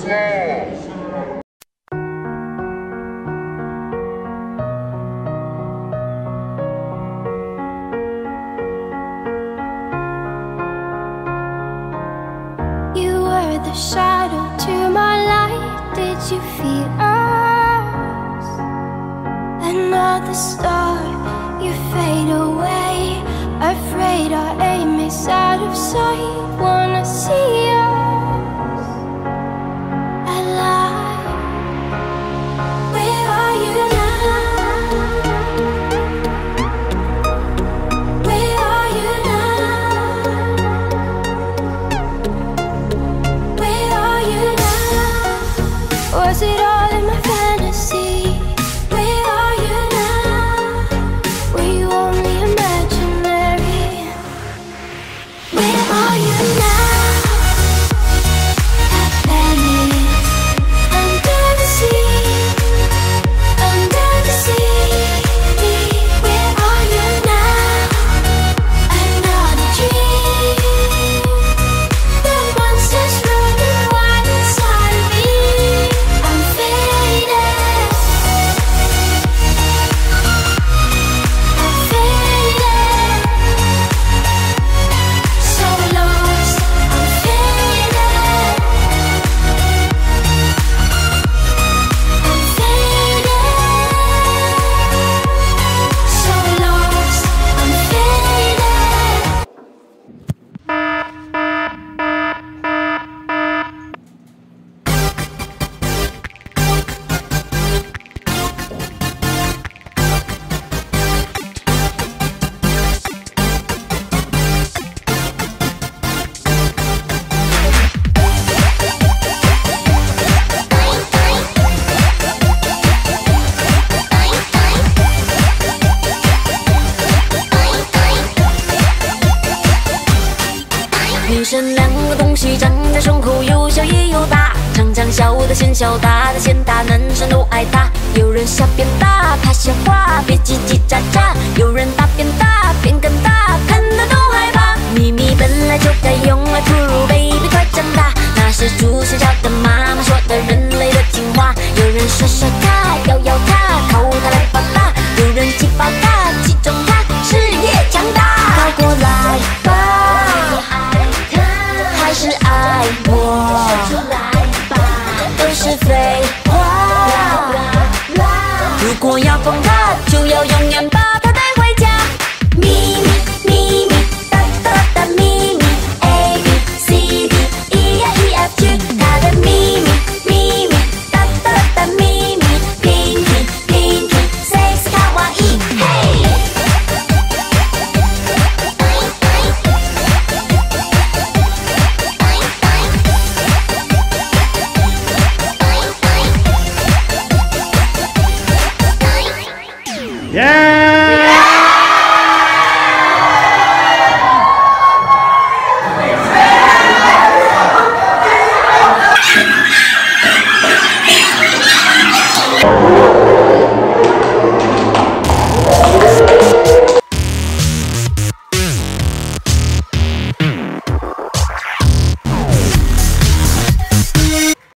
You were the shadow to my light. Did you feel us? Another star, you fade away. Afraid our aim is out of sight. Wanna see us alive. Where are you now? Where are you now? Where are you now? Was it all in my fantasy? Where are you now? Were you only imaginary? Where are you now? At Venice, under the sea, under the sea. Where are you now? Another dream. The monsters running wild inside of me. I'm faded. I'm faded. So lost. I'm faded. I'm faded. So lost. I'm faded. 女生两个东西站在胸口，有小也有大，常常小的嫌小，大的嫌大，男生都爱他。有人瞎变大，怕笑话，别叽叽喳喳；有人大变大，变更大，看得都害怕。秘密本来就该用来吐露 ，baby 快长大。那是祖先教的，妈妈说的人类的进化。有人甩甩他，摇摇他，靠他来发达；有人挤爆他，击中他，事业强大。靠过来吧。还是爱我，都是废话。如果要疯他，就要永远把他带回家。秘密，秘密，哒哒哒，秘密 ，A B C D E I E F G， 他的秘密，秘密，哒哒哒，秘密 ，Pinky Pinky Sexy 卡哇伊，嘿。 Yeah!